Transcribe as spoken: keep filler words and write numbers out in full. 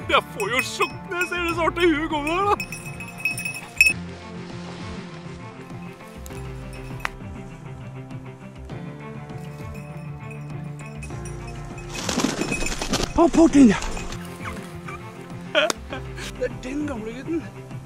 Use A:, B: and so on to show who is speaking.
A: Jeg får jo sjokk når jeg ser det svarte huet komme der, da. Hopp fort inn, ja. Det er den gamle gutten.